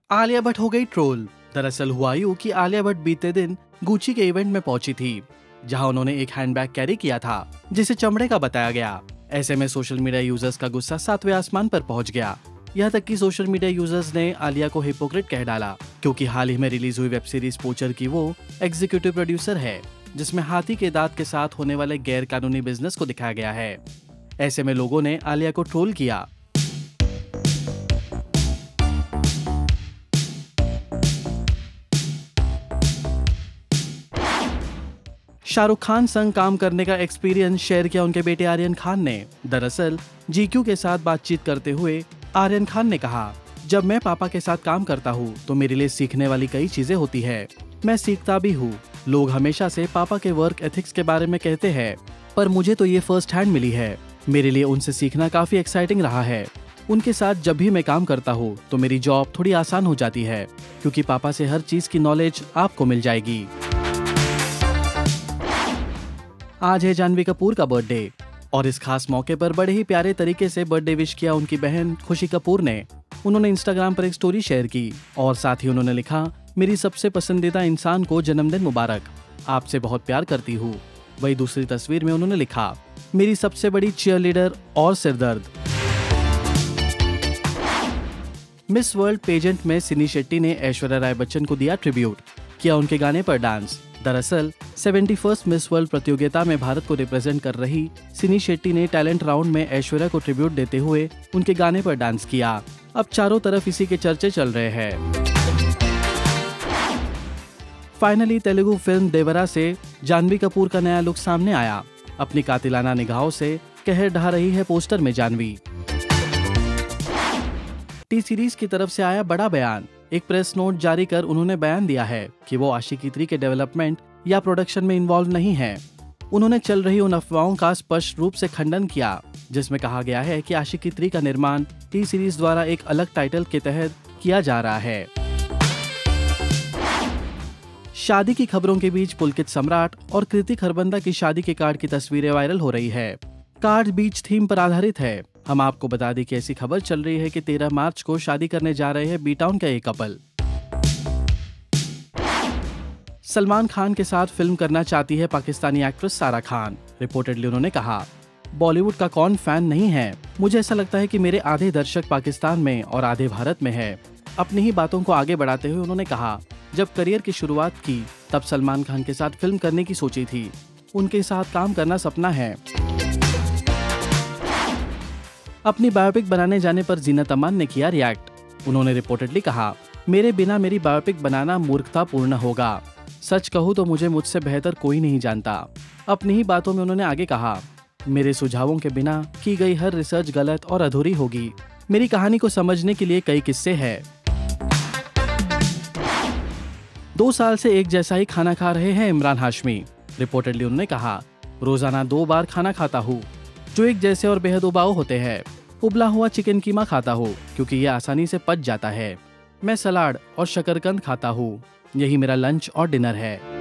आलिया भट्ट हो गई ट्रोल। दरअसल हुआ यूं कि आलिया भट्ट बीते दिन गुची के इवेंट में पहुंची थी, जहां उन्होंने एक हैंडबैग कैरी किया था जिसे चमड़े का बताया गया। ऐसे में सोशल मीडिया यूजर्स का गुस्सा 7वें आसमान पर पहुंच गया। यहाँ तक कि सोशल मीडिया यूजर्स ने आलिया को हिपोक्रेट कह डाला, क्योंकि हाल ही में रिलीज हुई वेब सीरीज पोचर की वो एग्जीक्यूटिव प्रोड्यूसर है, जिसमें हाथी के दांत के साथ होने वाले गैर कानूनी बिजनेस को दिखाया गया है। ऐसे में लोगों ने आलिया को ट्रोल किया। शाहरुख खान संग काम करने का एक्सपीरियंस शेयर किया उनके बेटे आर्यन खान ने। दरअसल जीक्यू के साथ बातचीत करते हुए आर्यन खान ने कहा, जब मैं पापा के साथ काम करता हूँ तो मेरे लिए सीखने वाली कई चीजें होती है। मैं सीखता भी हूँ। लोग हमेशा से पापा के वर्क एथिक्स के बारे में कहते हैं, पर मुझे तो ये फर्स्ट हैंड मिली है। मेरे लिए उनसे सीखना काफी एक्साइटिंग रहा है। उनके साथ जब भी मैं काम करता हूँ तो मेरी जॉब थोड़ी आसान हो जाती है, क्योंकि पापा से हर चीज की नॉलेज आपको मिल जाएगी। आज है जाह्नवी कपूर का बर्थडे और इस खास मौके पर बड़े ही प्यारे तरीके से बर्थडे विश किया उनकी बहन खुशी कपूर ने। उन्होंने इंस्टाग्राम पर एक स्टोरी शेयर की और साथ ही उन्होंने लिखा, मेरी सबसे पसंदीदा इंसान को जन्मदिन मुबारक, आपसे बहुत प्यार करती हूँ। वही दूसरी तस्वीर में उन्होंने लिखा, मेरी सबसे बड़ी चीयरलीडर और सिरदर्द। मिस वर्ल्ड पेजेंट में सिनी शेट्टी ने ऐश्वर्या राय बच्चन को दिया ट्रिब्यूट, किया उनके गाने पर डांस। दरअसल 71st मिस वर्ल्ड प्रतियोगिता में भारत को रिप्रेजेंट कर रही सिनी शेट्टी ने टैलेंट राउंड में ऐश्वर्या को ट्रिब्यूट देते हुए उनके गाने पर डांस किया। अब चारों तरफ इसी के चर्चे चल रहे हैं। फाइनली तेलुगु फिल्म देवरा से जाह्नवी कपूर का नया लुक सामने आया। अपनी कातिलाना निगाहों से कहर ढा रही है पोस्टर में जाह्नवी। टी सीरीज की तरफ से आया बड़ा बयान। एक प्रेस नोट जारी कर उन्होंने बयान दिया है कि वो आशिकी 3 के डेवलपमेंट या प्रोडक्शन में इन्वॉल्व नहीं है। उन्होंने चल रही उन अफवाहों का स्पष्ट रूप से खंडन किया, जिसमें कहा गया है कि आशिकी 3 का निर्माण टी सीरीज द्वारा एक अलग टाइटल के तहत किया जा रहा है। शादी की खबरों के बीच पुलकित सम्राट और कृति खरबंदा की शादी के कार्ड की तस्वीरें वायरल हो रही है। कार्ड बीच थीम पर आधारित है। हम आपको बता दें कि ऐसी खबर चल रही है कि 13 मार्च को शादी करने जा रहे हैं बी टाउन का एक कपल। सलमान खान के साथ फिल्म करना चाहती है पाकिस्तानी एक्ट्रेस सारा खान। रिपोर्टेडली उन्होंने कहा, बॉलीवुड का कौन फैन नहीं है। मुझे ऐसा लगता है कि मेरे आधे दर्शक पाकिस्तान में और आधे भारत में है। अपनी ही बातों को आगे बढ़ाते हुए उन्होंने कहा, जब करियर की शुरुआत की तब सलमान खान के साथ फिल्म करने की सोची थी। उनके साथ काम करना सपना है। अपनी बायोपिक बनाने जाने पर जीनत अमान ने किया रिएक्ट। उन्होंने रिपोर्टेडली कहा, मेरे बिना मेरी बायोपिक बनाना मूर्खतापूर्ण होगा। सच कहूँ तो मुझे मुझसे बेहतर कोई नहीं जानता। अपनी ही बातों में उन्होंने आगे कहा, मेरे सुझावों के बिना की गई हर रिसर्च गलत और अधूरी होगी। मेरी कहानी को समझने के लिए कई किस्से हैं। 2 साल से एक जैसा ही खाना खा रहे हैं इमरान हाशमी। रिपोर्टेडली उन्होंने कहा, रोजाना 2 बार खाना खाता हूँ, जो एक जैसे और बेहद उबाऊ होते हैं। उबला हुआ चिकन कीमा खाता हूँ क्योंकि ये आसानी से पच जाता है। मैं सलाद और शकरकंद खाता हूँ। यही मेरा लंच और डिनर है।